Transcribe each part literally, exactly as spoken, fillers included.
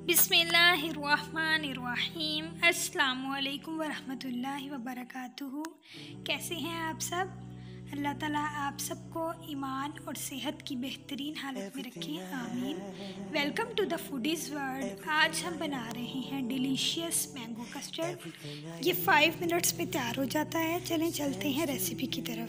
बिस्मिल्लाहिर्रहमानिर्रहीम। अस्सलामुअलैकुम वरहमतुल्लाहि वबरकातुहू। कैसे हैं आप सब? अल्लाह ताला आप सबको ईमान और सेहत की बेहतरीन हालत में रखें, आमीन। Welcome to the foodies world. आज हम बना रहे हैं डिलीशियस मैंगो कस्टर्ड। ये फाइव मिनट्स में तैयार हो जाता है। चलें चलते हैं रेसिपी की तरफ।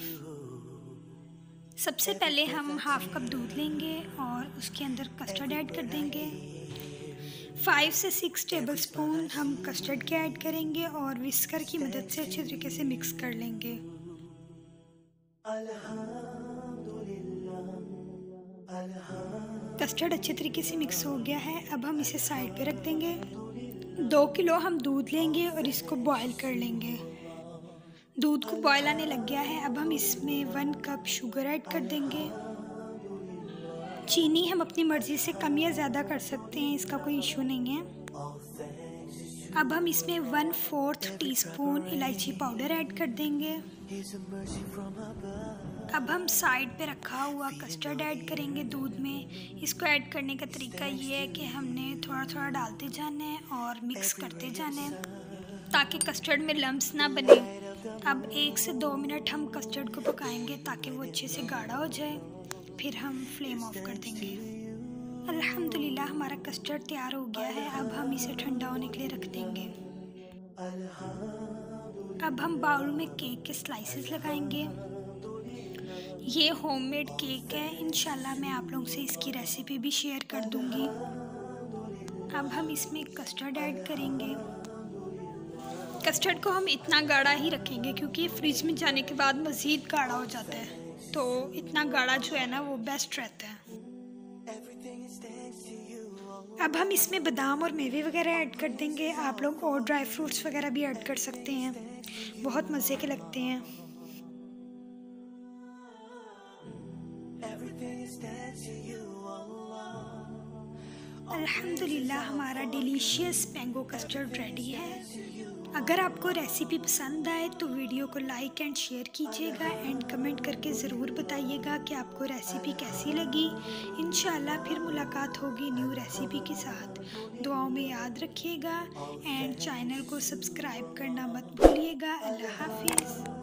सबसे पहले हम हाफ़ कप दूध लेंगे और उसके अंदर कस्टर्ड ऐड कर देंगे। फाइव से सिक्स टेबलस्पून हम कस्टर्ड के ऐड करेंगे और विस्कर की मदद से अच्छे तरीके से मिक्स कर लेंगे। कस्टर्ड अच्छे तरीके से मिक्स हो गया है। अब हम इसे साइड पे रख देंगे। दो किलो हम दूध लेंगे और इसको बॉईल कर लेंगे। दूध को बॉईल आने लग गया है। अब हम इसमें वन कप शुगर ऐड कर देंगे। चीनी हम अपनी मर्ज़ी से कम या ज़्यादा कर सकते हैं, इसका कोई इशू नहीं है। अब हम इसमें वन फोर्थ टीस्पून इलायची पाउडर ऐड कर देंगे। अब हम साइड पे रखा हुआ कस्टर्ड ऐड करेंगे दूध में। इसको ऐड करने का तरीका ये है कि हमने थोड़ा थोड़ा डालते जाना है और मिक्स करते जाना है ताकि कस्टर्ड में लम्स ना बने। अब एक से दो मिनट हम कस्टर्ड को पकाएंगे ताकि वो अच्छे से गाढ़ा हो जाए। फिर हम फ्लेम ऑफ कर देंगे। अल्हम्दुलिल्लाह हमारा कस्टर्ड तैयार हो गया है। अब हम इसे ठंडा होने के लिए रख देंगे। अब हम बाउल में केक के स्लाइसेस लगाएंगे। ये होममेड केक है। इंशाल्लाह मैं आप लोगों से इसकी रेसिपी भी शेयर कर दूंगी। अब हम इसमें कस्टर्ड ऐड करेंगे। कस्टर्ड को हम इतना गाढ़ा ही रखेंगे क्योंकि फ्रिज में जाने के बाद मज़ीद गाढ़ा हो जाता है, तो इतना गाढ़ा जो है ना वो बेस्ट रहता है। अब हम इसमें बादाम और मेवे वगैरह ऐड कर देंगे। आप लोग और ड्राई फ्रूट्स वगैरह भी ऐड कर सकते हैं, बहुत मज़े के लगते हैं। अल्हम्दुलिल्लाह हमारा डिलीशियस मैंगो कस्टर्ड रेडी है। अगर आपको रेसिपी पसंद आए तो वीडियो को लाइक एंड शेयर कीजिएगा एंड कमेंट करके ज़रूर बताइएगा कि आपको रेसिपी कैसी लगी। इंशाल्लाह फिर मुलाकात होगी न्यू रेसिपी के साथ। दुआओं में याद रखिएगा एंड चैनल को सब्सक्राइब करना मत भूलिएगा। अल्लाह हाफिज़।